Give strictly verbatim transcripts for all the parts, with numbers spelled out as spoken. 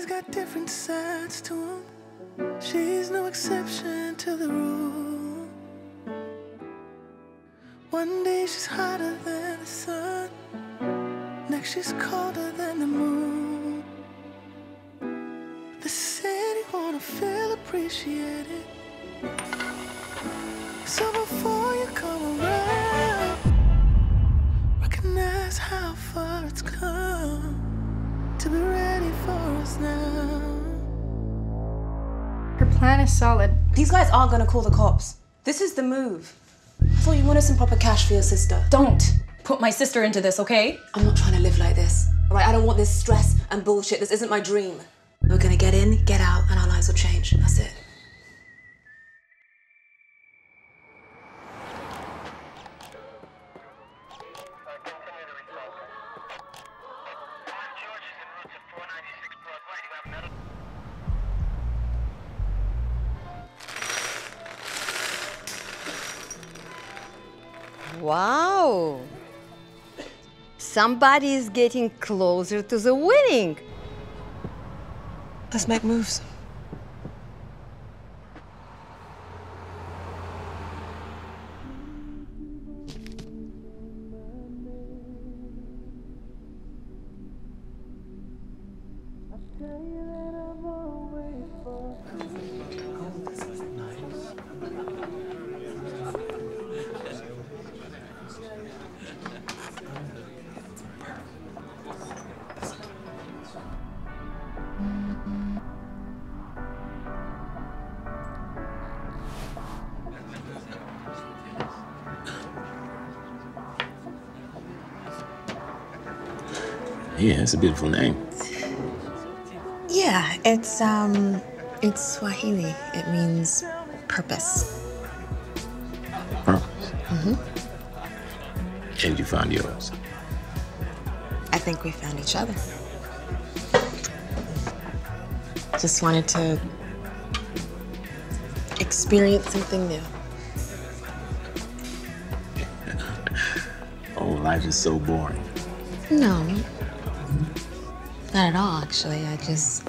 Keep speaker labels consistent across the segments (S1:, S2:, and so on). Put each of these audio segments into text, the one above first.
S1: Everybody's got different sides to them. She's no exception to the rule. One day she's hotter than the sun, next she's colder than the moon. The city wanna feel appreciated, so before you come around, recognize how far it's come to be ready for us now.
S2: Her plan is solid.
S3: These guys aren't gonna call the cops. This is the move. I thought you wanted some proper cash for your sister.
S2: Don't put my sister into this, okay?
S3: I'm not trying to live like this. All right, I don't want this stress and bullshit. This isn't my dream. We're gonna get in, get out, and our lives will change. That's it.
S4: Wow! Somebody is getting closer to the winning.
S3: Let's make moves.
S5: Yeah, it's a beautiful name.
S6: Yeah, it's, um, it's Swahili. It means purpose.
S5: Purpose?
S6: Mm-hmm.
S5: And you found yours?
S6: I think we found each other. Just wanted to experience something new.
S5: Oh, life is so boring.
S6: No. Not at all, actually. I just...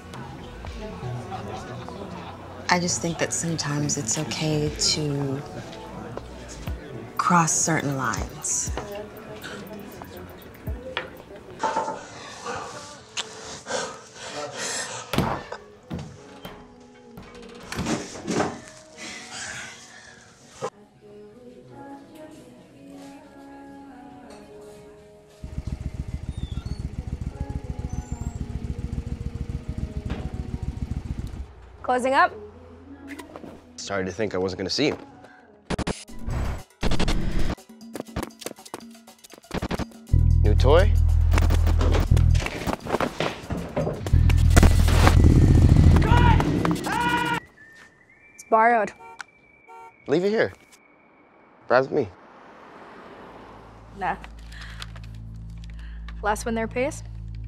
S6: I just think that sometimes it's okay to cross certain lines.
S2: Closing up?
S7: Started to think I wasn't gonna see him. New toy?
S2: It's borrowed.
S7: Leave it here. Ride's with me.
S2: Nah. Last one there pays?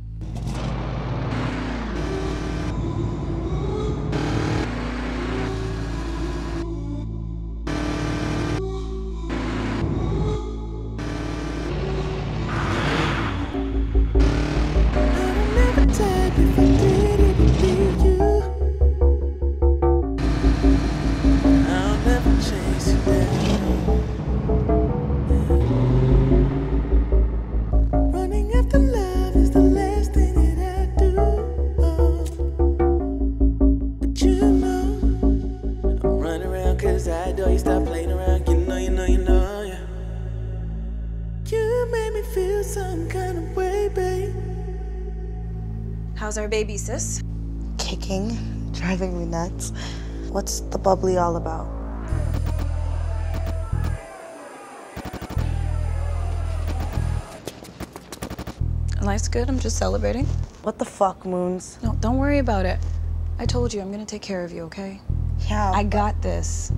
S3: How's our baby, sis?
S6: Kicking, driving me nuts. What's the bubbly all about?
S3: Life's good, I'm just celebrating.
S6: What the fuck, Moons?
S3: No, don't worry about it. I told you, I'm gonna take care of you, okay?
S6: Yeah.
S3: I got this.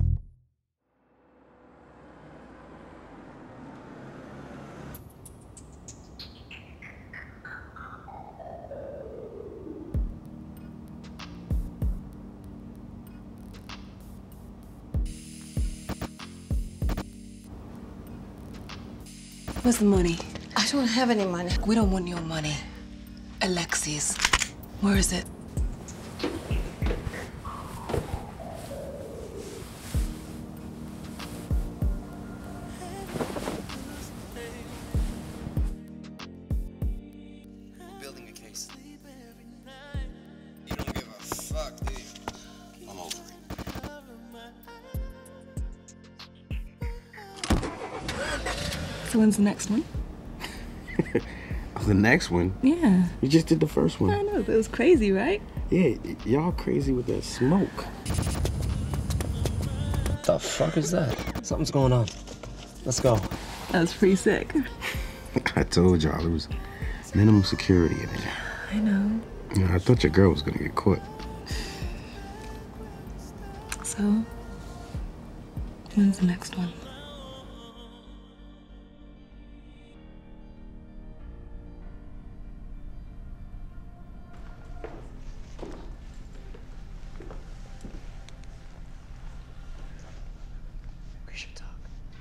S3: Where's the money?
S6: I don't have any money.
S3: We don't want your money. Alexi's. Where is it?
S8: So when's the next one?
S5: The next one?
S8: Yeah.
S5: You just did the first one.
S8: I know, but it was crazy, right?
S5: Yeah, y'all crazy with that smoke.
S9: What the fuck is that? Something's going on. Let's go.
S8: That was pretty sick.
S5: I told y'all, it was minimum security in there.
S8: I know.
S5: You know, I thought your girl was gonna get caught.
S8: So, when's the next one?
S9: We should talk.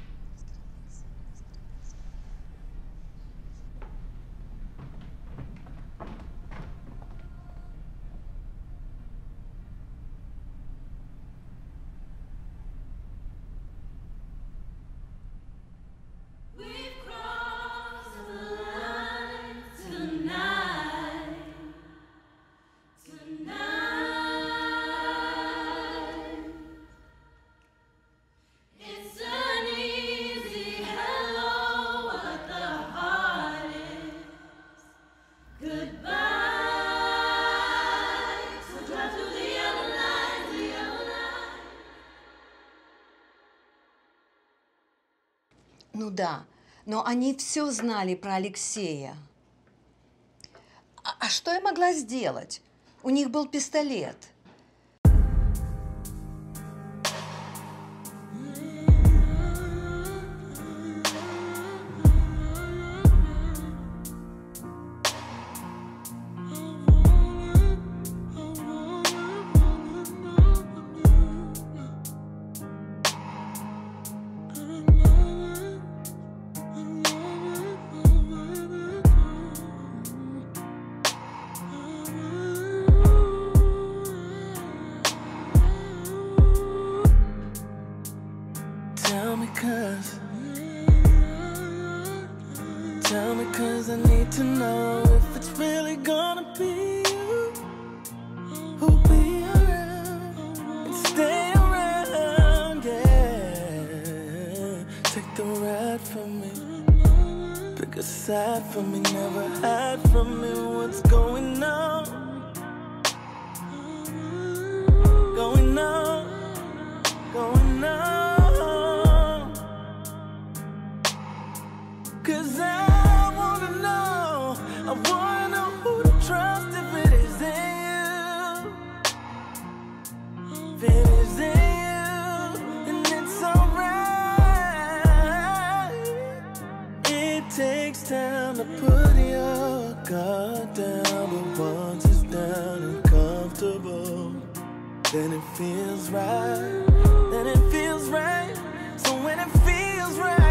S4: Ну да, но они все знали про Алексея. А, а что я могла сделать? У них был пистолет.
S1: Tell me cause Tell me cause I need to know if it's really gonna be you who'll be around and stay around, yeah. Take the ride from me, pick a side for me, never hide from me what's going on, going on, going on. Cause I wanna know, I wanna know who to trust if it isn't you. If it isn't you, and it's alright. It takes time to put your guard down, but once it's down and comfortable, then it feels right, then it feels right. So when it feels right,